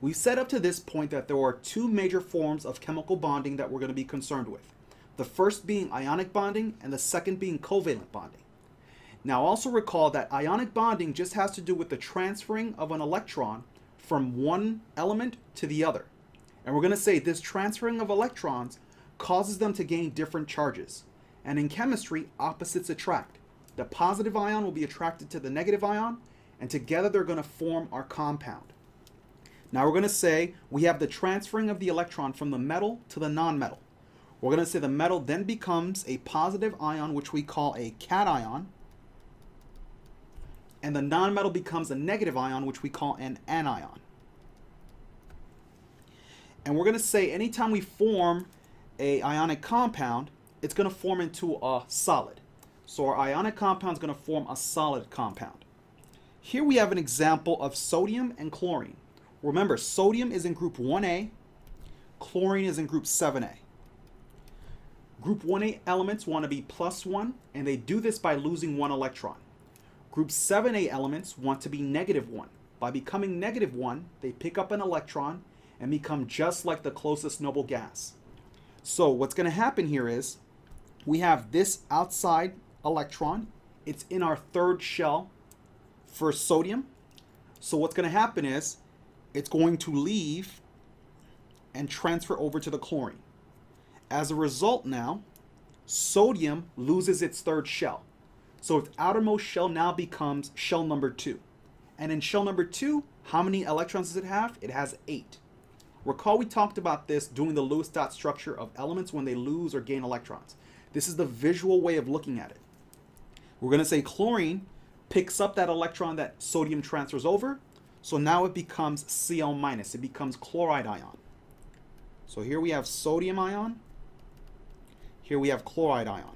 We've said up to this point that there are two major forms of chemical bonding that we're going to be concerned with. The first being ionic bonding and the second being covalent bonding. Now also recall that ionic bonding just has to do with the transferring of an electron from one element to the other. And we're going to say this transferring of electrons causes them to gain different charges. And in chemistry, opposites attract. The positive ion will be attracted to the negative ion, and together they're going to form our compound. Now we're going to say we have the transferring of the electron from the metal to the nonmetal. We're going to say the metal then becomes a positive ion, which we call a cation, and the nonmetal becomes a negative ion, which we call an anion. And we're going to say anytime we form a ionic compound, it's going to form into a solid. So our ionic compound is going to form a solid compound. Here we have an example of sodium and chlorine. Remember, sodium is in group 1A, chlorine is in group 7A. Group 1A elements want to be +1, and they do this by losing one electron. Group 7A elements want to be -1. By becoming -1, they pick up an electron and become just like the closest noble gas. So what's going to happen here is we have this outside electron. It's in our third shell for sodium. So what's going to happen is it's going to leave and transfer over to the chlorine. As a result now, sodium loses its third shell. So its outermost shell now becomes shell number 2. And in shell number 2, how many electrons does it have? It has 8. Recall we talked about this doing the Lewis dot structure of elements when they lose or gain electrons. This is the visual way of looking at it. We're going to say chlorine picks up that electron that sodium transfers over. So now it becomes Cl-. It becomes chloride ion. So here we have sodium ion. Here we have chloride ion.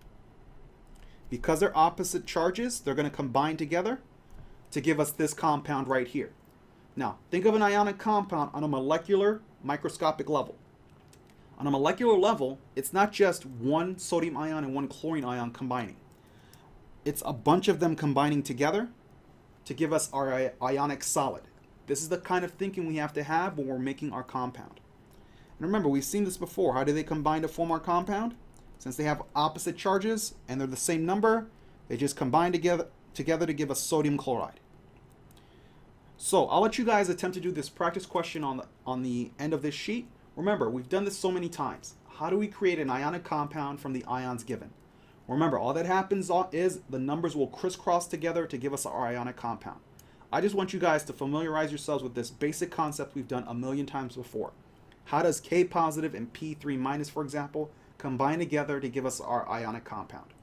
Because they're opposite charges, they're going to combine together to give us this compound right here. Now, think of an ionic compound on a molecular microscopic level. On a molecular level, it's not just one sodium ion and one chlorine ion combining. It's a bunch of them combining together to give us our ionic solid. This is the kind of thinking we have to have when we're making our compound. And remember, we've seen this before. How do they combine to form our compound? Since they have opposite charges and they're the same number, they just combine together to give us sodium chloride. So I'll let you guys attempt to do this practice question on the end of this sheet. Remember, we've done this so many times. How do we create an ionic compound from the ions given? Remember, all that happens is the numbers will crisscross together to give us our ionic compound. I just want you guys to familiarize yourselves with this basic concept we've done a million times before. How does K positive and P3 minus, for example, combine together to give us our ionic compound?